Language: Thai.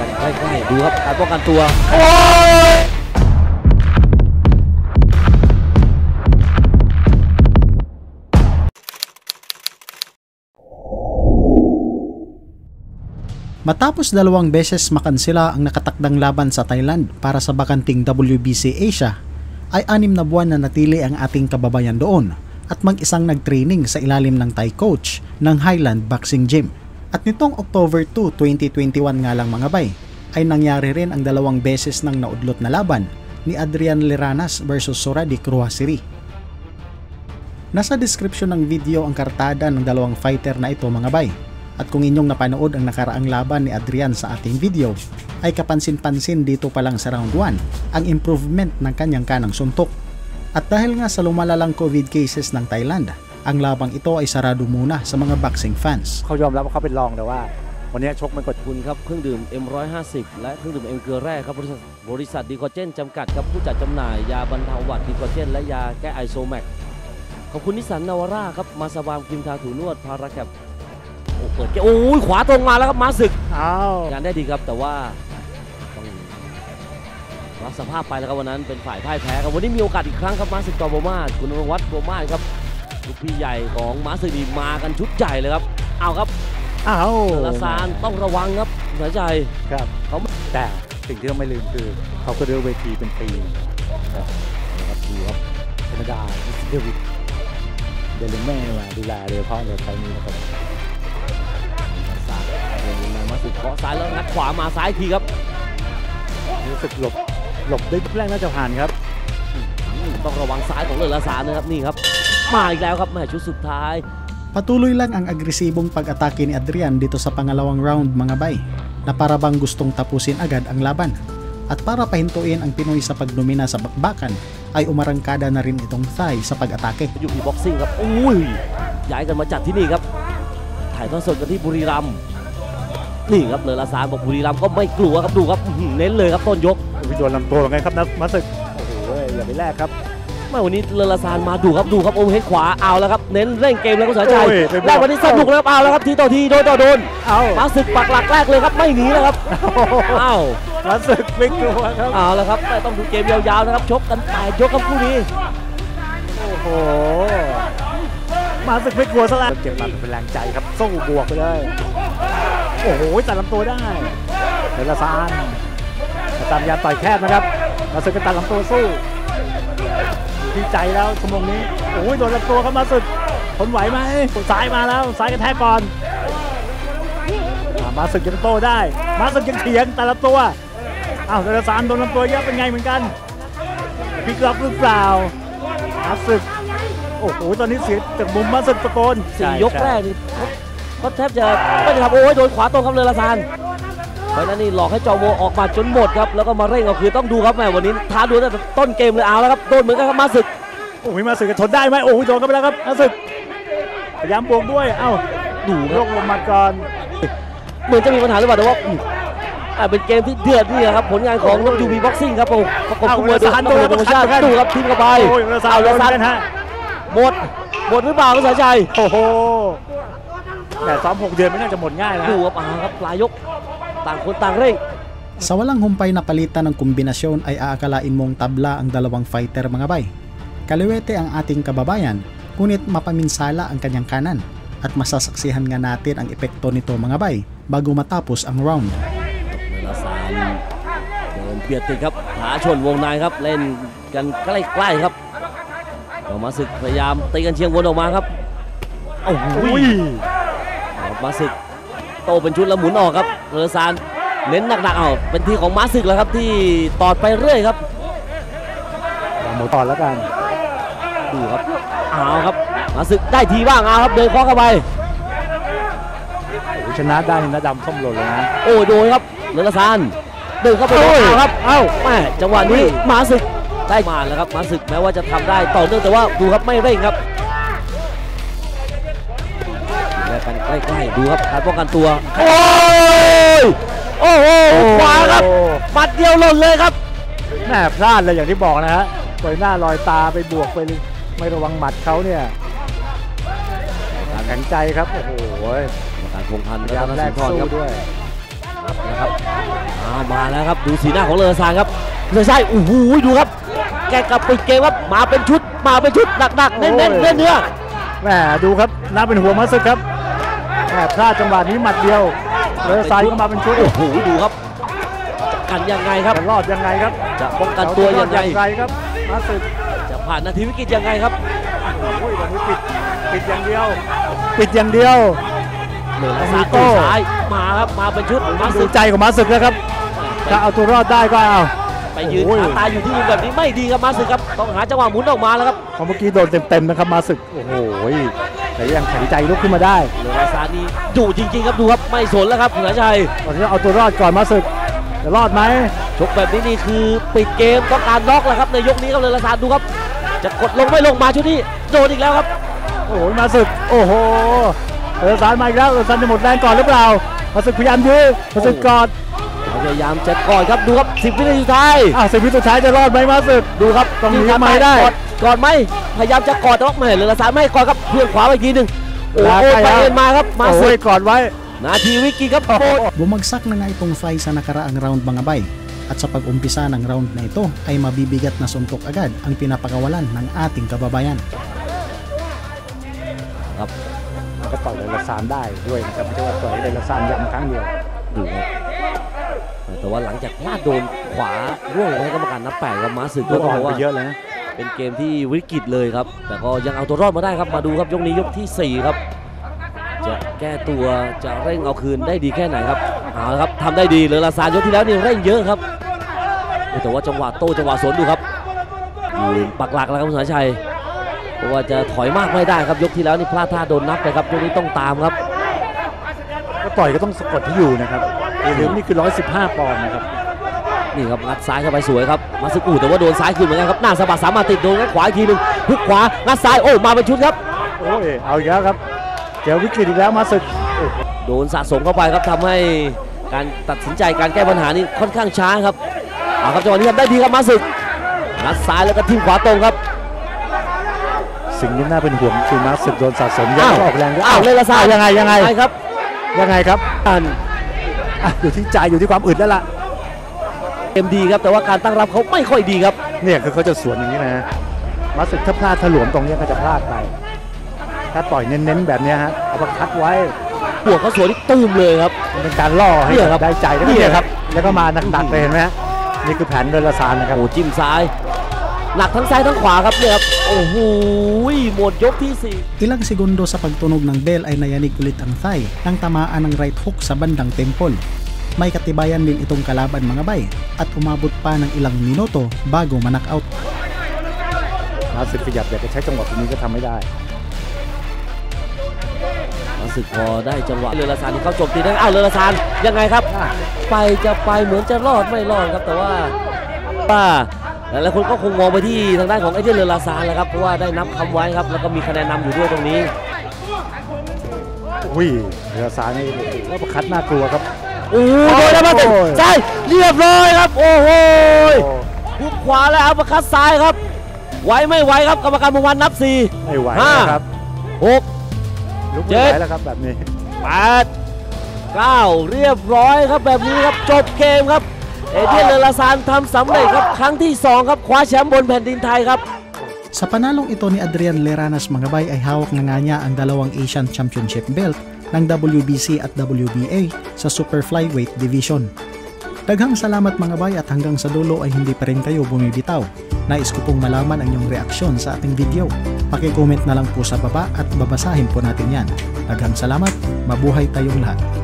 กันใกล้ๆดูครับการป้องกันตัว Matapos 2 beses makansela ang nakatakdang laban sa Thailand para sa bakanting WBC Asia, ay 6 na buwan na natili ang ating kababayan doon at mag-isang nag-training sa ilalim ng Thai coach ng Highland Boxing Gym. At nitong October 2, 2021 nga lang mga bay, ay nangyari rin ang 2 beses ng naudlot na laban ni Adrian Leranas versus Soradi Kruhasiri. Nasa description ng video ang kartada ng 2 fighter na ito mga bay. At kung inyong napanood ang nakaraang laban ni Adrian sa ating video, ay kapansin-pansin dito pa lang sa round 1 ang improvement ng kanyang kanang suntok. At dahil nga sa lumalalang COVID cases ng Thailand, ang labang ito ay sarado muna sa mga boxing fans. เขายอมรับว่าเขาเป็นรองแต่ว่าวันนี้ชกมันกดคุณครับเครื่องดื่ม M150 และเครื่องดื่ม M เกลือแร่ครับบริษัทดีคอเจนจำกัดครับผู้จัดจำหน่ายยาบรรเทาหวัดดีคอเจนและยาแก้ไอโซแมกขอบคุณนิสสันนาวาร่าครับมาสบามครีมทาถูนวดพาราแคปเปิดเกมโอ้ยขวาตรงมาแล้วครับม้าศึกงานได้ดีครับแต่ว่าต้องรับสภาพไปแล้วครับวันนั้นเป็นฝ่ายพ่ายแพ้ครับวันนี้มีโอกาสอีกครั้งครับม้าศึกต่อโบมาคุณนวัฒน์โบมาครับลูกพี่ใหญ่ของม้าศึกนี่มากันชุดใหญ่เลยครับเอาครับลาซานต้องระวังครับสายใจครับเขาแต่สิ่งที่ต้องไม่ลืมคือเขาก็เดินเวทีเป็นปีครับดูครับธรรมดาเดวิดเดลิเม่มาดูแลโดยเฉพาะในไฟนี้นะครับมาสึกเคาะซ้ายแล้วงัดขวามาซ้ายทีครับรู้สึกหลบได้แรกน่าจะผ่านครับต้องระวังซ้ายของเลอลาซานนะครับนี่ครับมาอีกแล้วครับแม่ชุดสุดท้าย Patuloy lang ang agresibong pag-atake ni Adrian dito sa pangalawang round mga bay, na para bang gustong tapusin agad ang laban. At para pahintuin ang Pinoy sa pagdomina sa bakbakan, ay umarangkada na rin itong Thai sa pag-atake. UP Boxing ครับอุ้ยย้ายกันมาจัดที่นี่ครับถ่ายทอดสดกันที่บุรีรัมย์นี่ครับเลอลาซานบอกบุรีรัมย์ก็ไม่กลัวครับดูครับเน้นเลยครับต้นยกวิโดนลำตัวไงครับนะมาสึกโอ้โหอย่าไปแลกครับวันนี้เลอลาซานมาดูครับโอเวอร์เฮดขวาเอาแล้วครับเน้นเร่งเกมแล้วก็สายใจแรกวันนี้สนุกแล้วครับเอาแล้วครับทีต่อทีโดนต่อโดนมาสึกปักหลักแรกเลยครับไม่หนีนะครับเอามาสึกไม่กลัวครับเอาแล้วครับต้องดูเกมยาวๆนะครับชกกัน8 ยกครับคู่นี้โอ้โหมาสึกไม่กลัวซะแล้วเก็บมาเป็นแรงใจครับสู้บวกไปเลยโอ้โหตัดลำตัวได้เลอลาซานตามยาต่อยแคบนะครับมาสึกก็ตัดลำตัวสู้ดีใจแล้วชั่วโมงนี้โอ้ยโดนลำตัวครับมาสึกทนไหวไหมซ้ายมาแล้วซ้ายกระแทกก่อนมาสึกยังโตได้มาสึกยังเถียงแต่ละตัวอ้าวเลอซานโดนลำตัวเยอะเป็นไงเหมือนกันพลิกล็อกหรือเปล่ามาสึกโอ้โหตอนนี้เสียจากมุมมาสึกตะโกน 4 ยกแรกนี่ก็แทบจะไม่ได้ทำโอ้ยโดนขวาตรงครับเลอซานเพราะนั้นนี่หลอกให้จอโวออกมาจนหมดครับแล้วก็มาเร่งเอาคือต้องดูครับแม่วันนี้ท้าดวลตั้งแต่ต้นเกมเลยเอาแล้วครับโดนเหมือนกันครับมาสึกโอ้ยมาสึกจะทนได้ไหมโอ้ยโดนกันไปแล้วครับมาสึกพยายามบวกด้วยเอ้าดูยกลงมาก่อนเหมือนจะมีปัญหาหรือเปล่าแต่ว่าเป็นเกมที่เดือดนี่ครับผลงานของUP Boxingครับผมประกบคู่มวยโดยโปรโมชั่นดูครับทีมกระบายเอาเลอซานหมดหรือเปล่าสายใจโอ้โหแต่ซ้อม6 เดือนไม่น่าจะหมดง่ายนะดูครับปลายยกต่างคนต่างเร่ง Sa walang humpay na palitan ng kombinasyon ay aakalain mong tabla ang 2 fighter mga bay. Kaliwete ang ating kababayan, ngunit mapaminsala ang kanyang kanan at masasaksihan nga natin ang epekto nito mga bay bago matapos ang round. เลอซานเดินเบียดติดครับหาชนวงในครับเล่นกันใกล้ๆครับมาสึกพยายามตีกันเชียงวนออกมาครับโอ้โหมาสึกโตเป็นชุดแล้วหมุนออกครับเลอซานเน้นหนักๆเป็นที่ของม้าศึกแล้วครับที่ตอดไปเรื่อยครับหมดตอดแล้วกันดูครับเอาครับม้าศึกได้ทีบ้างเอาครับเดินเคาะเข้าไปชนะได้นะดำส้มหล่นเลยนะโอ้โดยครับเลอซานเดินเข้าไปครับแม่จังหวะนี้ม้าศึกได้มาแล้วครับม้าศึกแม้ว่าจะทำได้ต่อเนื่องแต่ว่าดูครับไม่เร่งครับกันใกล้ๆดูครับการป้องกันตัวโอ้โหขวาครับปัดเดียวหล่นเลยครับแม่พลาดเลยอย่างที่บอกนะฮะปล่อยหน้าลอยตาไปบวกไปไม่ระวังหมัดเขาเนี่ยแข็งใจครับโอ้โหการคงทันแล้วก็แรกสู้ด้วยนะครับมาแล้วครับดูสีหน้าของเลอซานครับเลยใช่โอ้โหดูครับแกกลับปิดเกมครับมาเป็นชุดหนักๆเน้นเนื้อแหมดูครับน่าเป็นห่วงมาสึกครับแหมพลาดจังหวะนี้หมัดเดียวเลยซ้ายก็มาเป็นชุดโอ้โหดูครับจะกันยังไงครับจะรอดยังไงครับจะป้องกันตัวยังไงครับมาสึกจะผ่านนาทีวิกฤตยังไงครับโอ้ยวันนี้ปิดอย่างเดียวปิดอย่างเดียวเลอซานโต้ซ้ายมาครับมาเป็นชุดมาดูสึกใจของมาสึกนะครับถ้าเอาตัวรอดได้ก็เอาไปยืนขาตายอยู่ที่มุมแบบนี้ไม่ดีครับมาสึกครับต้องหาจังหวะหมุนออกมาแล้วครับเมื่อกี้โดนเต็มๆนะครับมาสึกโอ้โหแต่ยังแข็งใจลุกขึ้นมาได้เลอซานนี่ดุจริงๆครับดูครับไม่สนแล้วครับเหนือชัยตอนนี้เอาตัวรอดก่อนมาสึกจะรอดไหมชกแบบนี้นี่คือปิดเกมต้องการน็อกแล้วครับในยกนี้ครับเลอซานดูครับจะกดลงไม่ลงมาชุดนี้โดนอีกแล้วครับโอ้โหมาสึกโอ้โหเลอซานมาอีกแล้วเลอซานจะหมดแรงก่อนหรือเปล่ามาสึกพยายามยื้อมาสึกกอดพยายามจะกอดครับดูครับ10 วินาทีสุดท้าย 10 วิสุดท้ายจะรอดไหมมาสึกดูครับต้องหนีทำไมได้กอดไหมพยายามจะกอดแต่ว่าไม่เลอซานไม่ให้กอดครับเพื่อนขวาไปทีหนึ่งโอ้โหไปเอ็นมาครับมาโอ้สึยกกอดไว้นาทีวิกฤตครับโคตร Bumagsak na nga itong fight sa nakaraang round mga bay at sa pag-umpisa ng round na ito ay mabibigat na suntok agad ang pinapakawalan ng ating kababayan. ครับก็ต่อยเลอซานได้ด้วยนะครับไม่ใช่ว่าต่อยเลอซานย้ำครั้งเดียวดูครับแต่ว่าหลังจากพลาดโดนขวาร่วงให้กรรมการนับ8ครับมาสึกก็ก็ต้องอ่อนบอกไปว่าเยอะเลยนะเป็นเกมที่วิกฤตเลยครับแต่ก็ยังเอาตัวรอดมาได้ครับมาดูครับยกนี้ยกที่ 4 ครับจะแก้ตัวจะเร่งเอาคืนได้ดีแค่ไหนครับเอาละครับทำได้ดีเลอซานยกที่แล้วนี่เร่งเยอะครับแต่ว่าจังหวะโต้จังหวะสวนดูครับยืนปักหลักแล้วครับคุณสายชัยเพราะว่าจะถอยมากไม่ได้ครับยกที่แล้วนี่พลาดท่าโดนนับไปครับยกนี้ต้องตามครับก็ต่อยก็ต้องสะกดที่อยู่นะครับอย่าลืมนี่คือ115 ปอนด์นะครับนี่ครับงัดซ้ายเข้าไปสวยครับมาสึกแต่ว่าโดนซ้ายคืนเหมือนกันครับหน้าสะบัดสามารถติดโดนงัดขวาอีกทีหนึงหุกขวางัดซ้ายโอ้มาเป็นชุดครับโอ้ยเอาอีกแล้วครับเจอวิกฤตอีกแล้วมาสึกโดนสะสมเข้าไปครับทำให้การตัดสินใจการแก้ปัญหานี่ค่อนข้างช้าครับเอาครับจังหวะนี้ครับได้ดีครับมาสึกงัดซ้ายแล้วก็ทิ่มขวาตรงครับสิ่งที่น่าเป็นห่วงคือมาสึกโดนสะสมเยอะอ้าวก็ออกแรงด้วยอ้าวเลอซานยังไงใช่ครับยังไงครับอยู่ที่ใจอยู่ที่ความอึดแล้วล่ะเกมดีครับแต่ว่าการตั้งรับเขาไม่ค่อยดีครับเนี่ยคือเขาจะสวนอย่างนี้นะมาสึกถ้าพลาดถลวมตรงนี้ก็จะพลาดไปถ้าต่อยเน้นๆแบบนี้ฮะเอาไปคัดไว้บวกเขาสวนที่ตุ้มเลยครับมันเป็นการล่อให้เนี่ยครับได้ใจแล้วเนี่เนี่ยยครับแล้วก็มาหนักๆเลยเห็นไหมฮะนี่คือแผนเลอซานนะครับโอ้จิ้มซ้ายหนักทั้งซ้ายทั้งขวาครับเนี่ยครับโอ้โหหมดยกที่ Ilang segundo sa pagtunog ng bell ay nayanig ulit ang thigh nang tamaan ng right hook sa bandang temple. May katibayan din itong kalaban mga bay at umabot pa ng ilang minuto bago ma-knockout. มาสึกขยับอยากจะใช้จังหวะตรงนี้ก็ทำไม่ได้ 4มาสึกพอได้จังหวะเลอซานที่เขาโจมตีได้อ้าวเลอซานยังไงครับจะไปเหมือนจะรอดไม่รอดครับแต่ว่าหลายคนก็คงมองไปที่ทางด้านของไอเดียเลอซานแล้วครับเพราะว่าได้นับคำไว้ครับแล้วก็มีคะแนนนำอยู่ด้วยตรงนี้อุ้ยเลอซานนี่ว่าประคัดน่ากลัวครับโอ้โหโดนแล้วมาตึงใช่เรียบร้อยครับโอ้โหหุกขวาแล้วอัปเปอร์คัตซ้ายครับไหวไม่ไหวครับกรรมการมุมวันนับ4 ไม่ไหว 5 นะครับ 6 ลุกไม่ไหวแล้วครับแบบนี้ 8 9เรียบร้อยครับแบบนี้ครับจบเกมครับเอเดียนเลอซานทำสำเร็จครับครั้งที่ 2 ครับคว้าแชมป์บนแผ่นดินไทยครับ Sa panalong ito ni Adrian Leranas mga bay ay hawak na nga niya ang dalawang Asian Championship belt ng WBC at WBA sa Super Flyweight Division. Daghang salamat mga bay at hanggang sa dulo ay hindi pa rin kayo bumibitaw. Nais ko pong malaman ang inyong reaksyon sa ating video. Paki-comment na lang po sa baba at babasahin po natin yan. Daghang salamat, mabuhay tayong lahat.